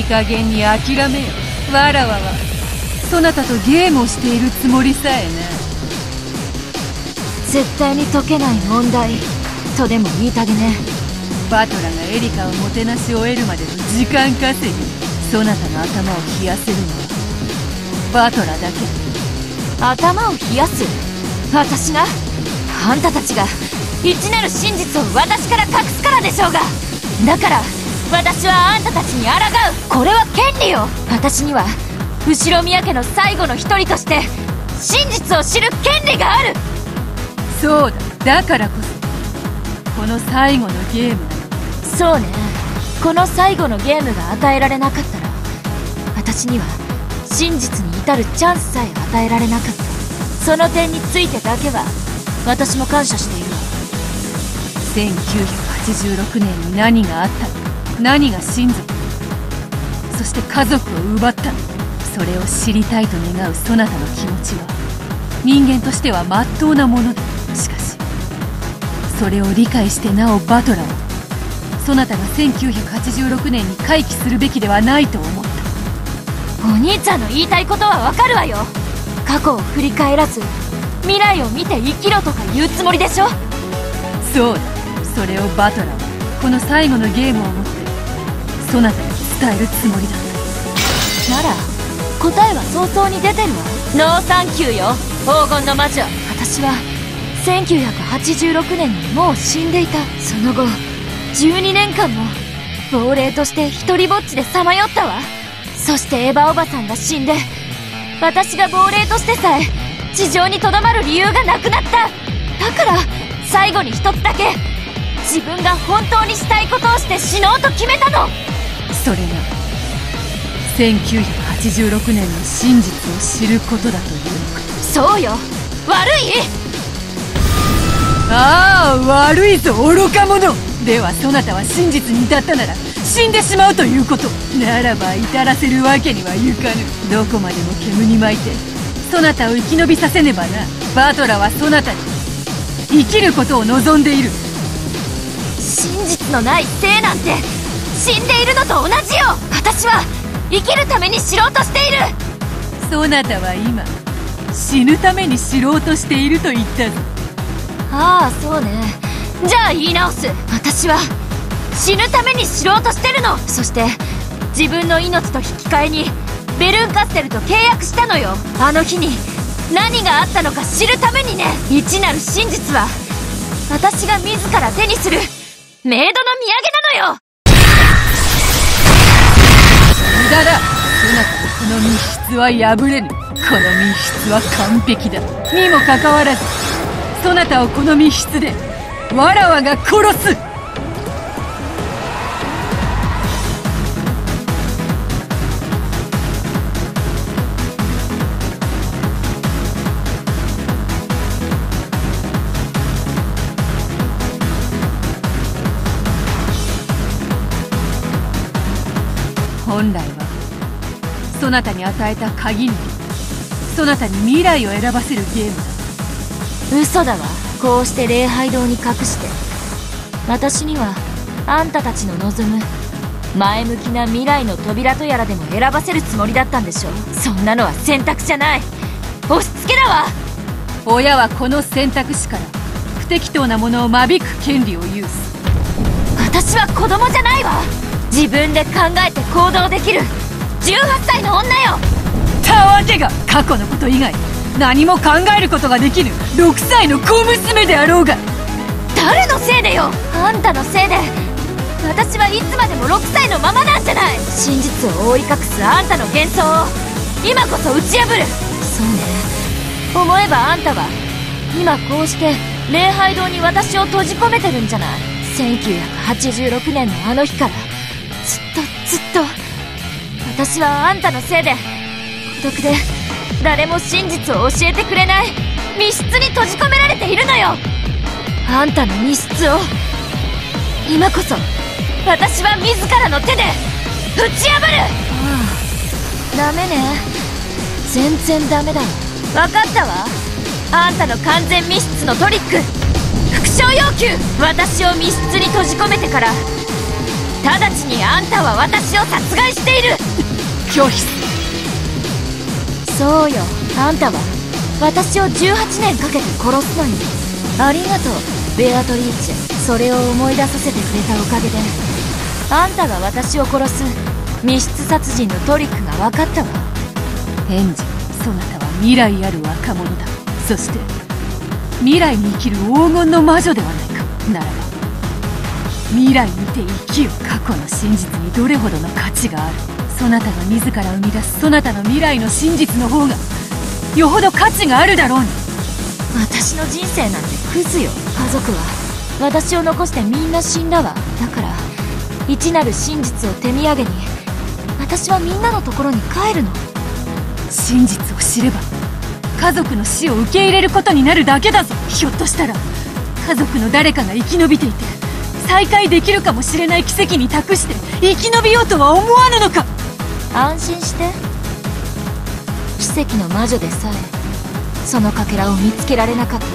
加減に諦めよ。わらわはそなたとゲームをしているつもりさえな。 絶対に解けない問題とでも言いたげね。 バトラがエリカをもてなし終えるまでの時間稼ぎ、そなたの頭を冷やせるのはバトラだけ。 頭を冷やす？私が？あんたたちが一なる真実を私から隠すからでしょうが。だから私はあんたたちに抗う。これは権利よ。私には後ろ宮家の最後の一人として真実を知る権利がある。 そうだ、だからこそこの最後のゲームだ。 そうね、この最後のゲームが与えられなかったら私には真実に至るチャンスさえ与えられなかった。その点についてだけは私も感謝しているわ。 1986年に何があったのか、何が親族、そして家族を奪ったのか、それを知りたいと願うそなたの気持ちは人間としては真っ当なものだ。しかしそれを理解してなおバトラはそなたが1986年に回帰するべきではないと思った。 お兄ちゃんの言いたいことはわかるわよ。過去を振り返らず未来を見て生きろとか言うつもりでしょ。 そうだ、それをバトラはこの最後のゲームをもってそなたに伝えるつもりだった。 なら答えは早々に出てるわ。ノーサンキューよ黄金の魔女。私は1986年にもう死んでいた。その後12年間も亡霊として一人ぼっちでさまよったわ。そしてエヴァおばさんが死んで私が亡霊としてさえ地上にとどまる理由がなくなった。だから最後に一つだけ自分が本当にしたいことをして死のうと決めたの。 それが1986年の真実を知ることだというのか。 そうよ、悪い。 ああ、悪いぞ愚か者。ではそなたは真実に至ったなら死んでしまうということならば、至らせるわけにはいかぬ。どこまでも煙に巻いてそなたを生き延びさせねばな。バトラはそなたに生きることを望んでいる。 真実のない生なんて死んでいるのと同じよ。私は生きるために知ろうとしている。 そなたは今死ぬために知ろうとしていると言ったぞ。 ああ、そうね。じゃあ言い直す。私は死ぬために知ろうとしてるの。そして自分の命と引き換えにベルンカステルと契約したのよ。あの日に何があったのか知るためにね。一なる真実は私が自ら手にするメイドの土産なのよ。 無駄だ。そなたのこの密室は破れぬ。この密室は完璧だ。にもかかわらずそなたをこの密室でわらわが殺す。本来はそなたに与えた鍵にそなたに未来を選ばせるゲームだ。 嘘だわ。こうして礼拝堂に隠して私にはあんたたちの望む前向きな未来の扉とやらでも選ばせるつもりだったんでしょ。そんなのは選択じゃない、押し付けだわ。 親はこの選択肢から不適当なものを間引く権利を有す。 私は子供じゃないわ。自分で考えて行動できる18歳の女よ。 たわけが過去のこと以外何も考えることができぬ6歳の小娘であろうが。 誰のせいでよ。あんたのせいで私はいつまでも6歳のままなんじゃない。真実を覆い隠すあんたの幻想を今こそ打ち破る。そうね、思えばあんたは今こうして礼拝堂に私を閉じ込めてるんじゃない。1986年のあの日からずっと私はあんたのせいで孤独で誰も真実を教えてくれない密室に閉じ込められているのよ。あんたの密室を今こそ私は自らの手で打ち破る。ああ、ダメね。全然ダメだ。分かったわ。あんたの完全密室のトリック、復讐要求。私を密室に閉じ込めてから直ちにあんたは私を殺害している。 拒否する。 そうよ、あんたは私を18年かけて殺すのに。ありがとうベアトリーチェ。それを思い出させてくれたおかげであんたが私を殺す密室殺人のトリックが分かったわ。 エンジ、そなたは未来ある若者だ。そして未来に生きる黄金の魔女ではないか。ならば未来にて生きよ。過去の真実にどれほどの価値がある。そなたが自ら生み出すそなたの未来の真実の方がよほど価値があるだろうに。 私の人生なんてクズよ。家族は私を残してみんな死んだわ。だから一なる真実を手土産に私はみんなのところに帰るの。 真実を知れば家族の死を受け入れることになるだけだぞ。ひょっとしたら家族の誰かが生き延びていて再会できるかもしれない奇跡に託して生き延びようとは思わぬのか。 安心して。奇跡の魔女でさえそのかけらを見つけられなかった。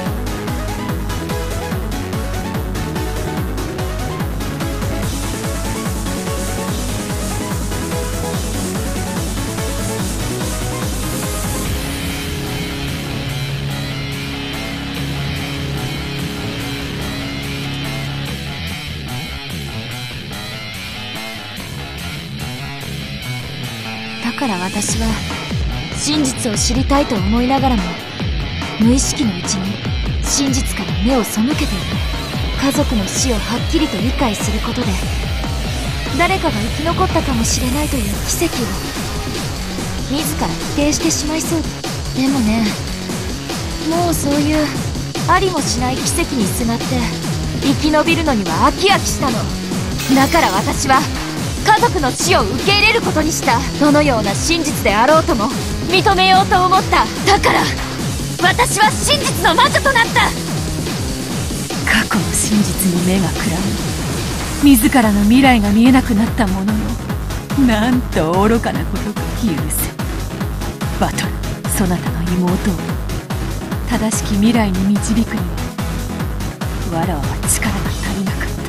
だから私は真実を知りたいと思いながらも無意識のうちに真実から目を背けている。家族の死をはっきりと理解することで誰かが生き残ったかもしれないという奇跡を自ら否定してしまいそうだ。でもね、もうそういうありもしない奇跡にすがって生き延びるのには飽き飽きしたの。だから私は家族の死を受け入れることにした。どのような真実であろうとも認めようと思った。だから私は真実の魔女となった。 過去の真実に目がくらみ自らの未来が見えなくなったものの、なんと愚かなことか。許せバトル。そなたの妹を正しき未来に導くにはわらわは力が足りなかった。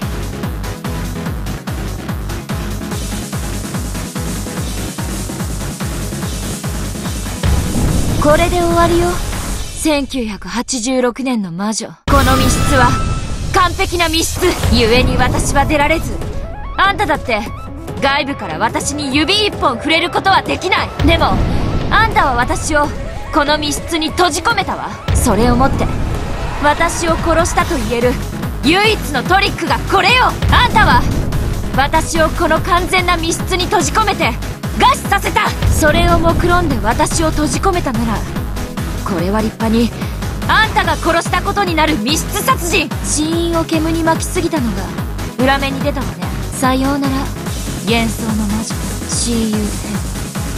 これで終わりよ。1986年の魔女。この密室は完璧な密室。故に私は出られず、あんただって外部から私に指一本触れることはできない。でもあんたは私をこの密室に閉じ込めたわ。それをもって私を殺したと言える唯一のトリックがこれよ。あんたは私をこの完全な密室に閉じ込めて餓死させた。それを目論んで私を閉じ込めたならこれは立派にあんたが殺したことになる密室殺人。死因を煙に巻きすぎたのが裏目に出たわね。さようなら幻想の魔女。 See you then。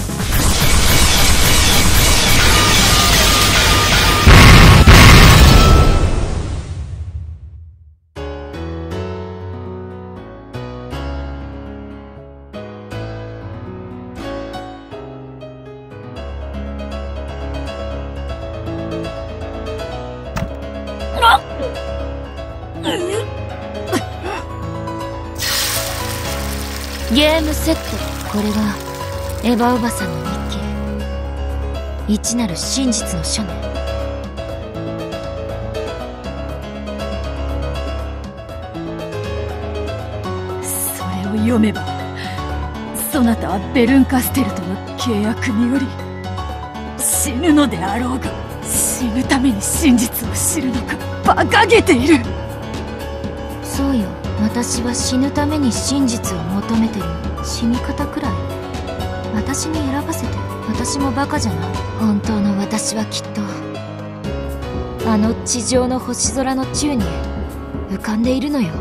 ゲームセット。これはエヴァおばさんの日記。一なる真実の書ね。 それを読めばそなたはベルンカステルとの契約により死ぬのであろうが死ぬために真実を知るのか。馬鹿げている。 そうよ、私は死ぬために真実を求めてる。死に方くらい私に選ばせて。私もバカじゃない。本当の私はきっとあの地上の星空の宙に浮かんでいるのよ。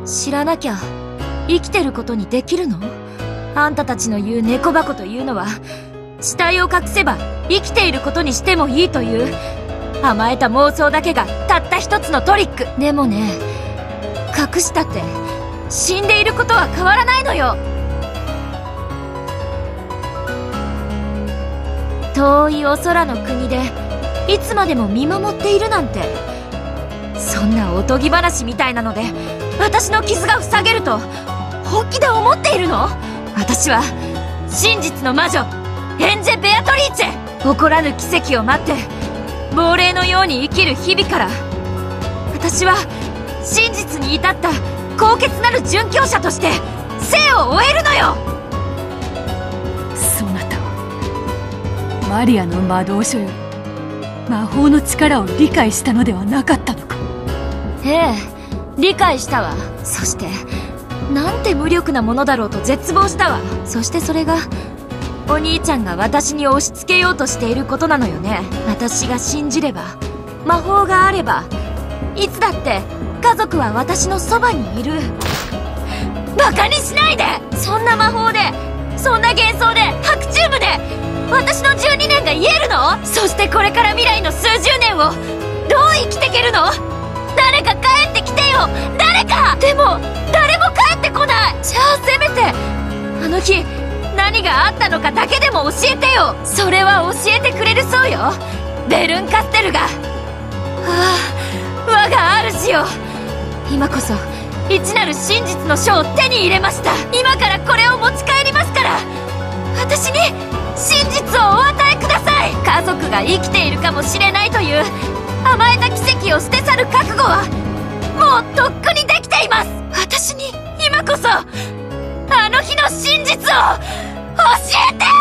知らなきゃ生きてることにできるの？あんたたちの言う猫箱というのは、死体を隠せば生きていることにしてもいいという甘えた妄想だけがたった一つのトリック。でもね、隠したって死んでいることは変わらないのよ。遠いお空の国でいつまでも見守っているなんて、そんなおとぎ話みたいなので私の傷が塞げると本気で思っているの？私は真実の魔女エンジェ・ベアトリーチェ。起こらぬ奇跡を待って亡霊のように生きる日々から、私は真実に至った高潔なる殉教者として生を終えるのよ。 そなたはマリアの魔導書より魔法の力を理解したのではなかったのか？ ええ、理解したわ。そしてなんて無力なものだろうと絶望したわ。そしてそれがお兄ちゃんが私に押し付けようとしていることなのよね。私が信じれば、魔法があればいつだって家族は私のそばにいる。バカにしないで。そんな魔法で、そんな幻想で、白チューブで私の12年が癒えるの？そしてこれから未来の数十年をどう生きていけるの？誰か帰ってきてよ、誰か。でも誰も帰ってこない。じゃあせめてあの日何があったのかだけでも教えてよ。それは教えてくれるそうよ、ベルンカステルが。我が主よ、今こそ一なる真実の書を手に入れました。今からこれを持ち帰りますから、私に真実をお与えください。家族が生きているかもしれないという甘えた奇跡を捨て去る覚悟はもうとっくにできています。私に今こそあの日の真実を教えて。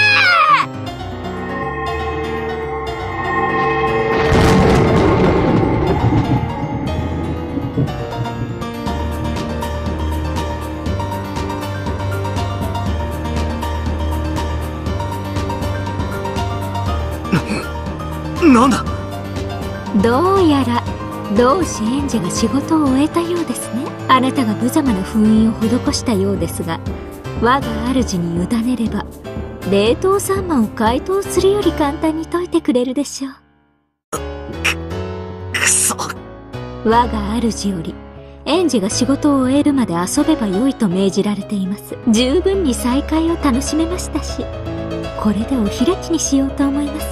なんだ？ どうやら同志エンジェが仕事を終えたようですね。あなたが無様な封印を施したようですが、我が主に委ねれば冷凍サンマを解凍するより簡単に解いてくれるでしょう。 くそ。 我が主よりエンジェが仕事を終えるまで遊べばよいと命じられています。十分に再会を楽しめましたし、これでお開きにしようと思います。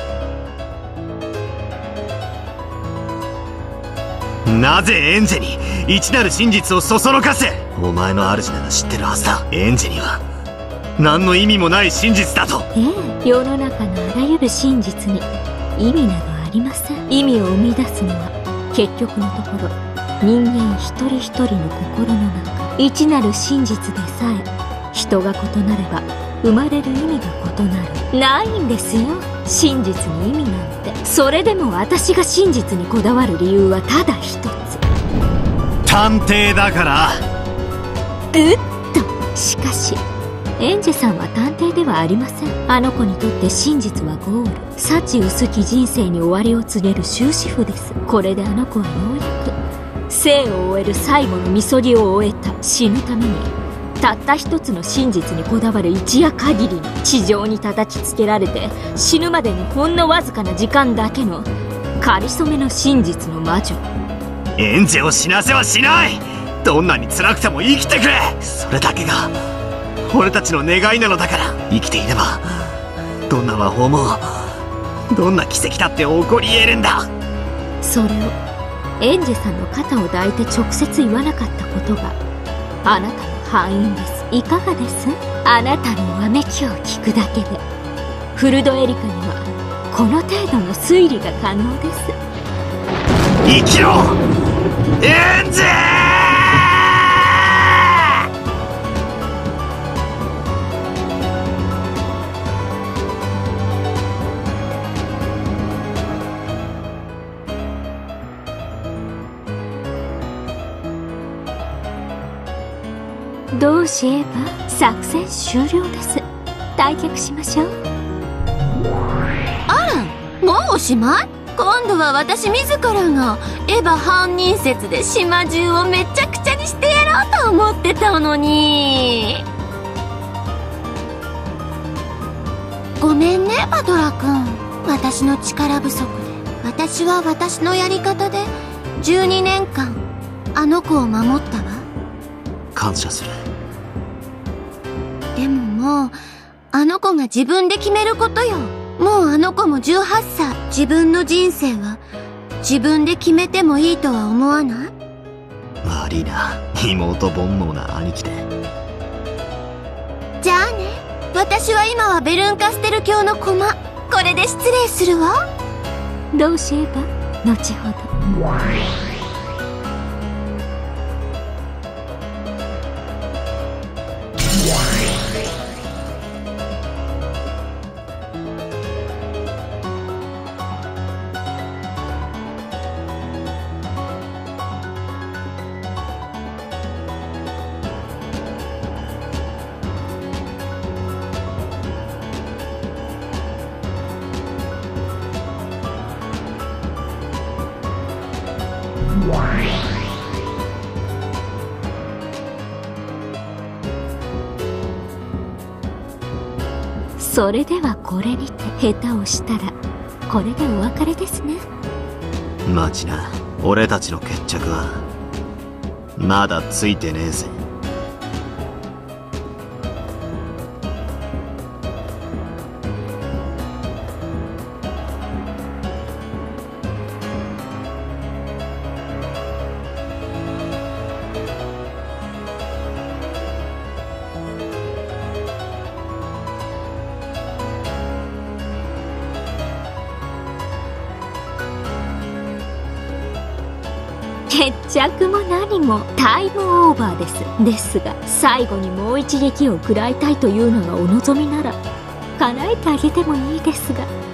なぜエンジェに一なる真実をそそのかす？お前の主なら知ってるはずだ。エンジェには何の意味もない真実だと。 ええ、世の中のあらゆる真実に意味などありません。意味を生み出すのは結局のところ人間一人一人の心の中。一なる真実でさえ人が異なれば生まれる意味が異なる。ないんですよ、真実に意味なんて。それでも私が真実にこだわる理由はただ一つ。 探偵だから。 しかしエンジェさんは探偵ではありません。あの子にとって真実はゴール、幸薄き人生に終わりを告げる終止符です。これであの子はようやく生を終える最後のみそぎを終えた。死ぬためにたった一つの真実にこだわる一夜限りの地上に叩きつけられて死ぬまでにほんのわずかな時間だけのかりそめの真実の魔女。 エンジェを死なせはしない。どんなに辛くても生きてくれ。それだけが俺たちの願いなのだから。生きていればどんな魔法もどんな奇跡だって起こり得るんだ。 それをエンジェさんの肩を抱いて直接言わなかったことがあなたの敗因です。いかがです？あなたのわめきを聞くだけでフルドエリカにはこの程度の推理が可能です。 生きろエンジェ！ どうしえば作戦終了です。退却しましょう。 あら、もうおしまい？今度は私自らがエヴァ犯人説で島中をめちゃくちゃにと思ってたのに。ごめんねパトラ君、私の力不足で。私は私のやり方で12年間あの子を守ったわ。 感謝する。 でももうあの子が自分で決めることよ。もうあの子も18歳。自分の人生は自分で決めてもいいとは思わない？ 悪いな、妹煩悩な兄貴で。 じゃあね、私は今はベルンカステル教の駒。これで失礼するわ。 どうしえば後ほど。それではこれにて下手をしたらこれでお別れですね。 待ちな、俺たちの決着はまだついてねえぜ。 決着も何もタイムオーバーです。ですが最後にもう一撃を食らいたいというのがお望みなら叶えてあげてもいいですが。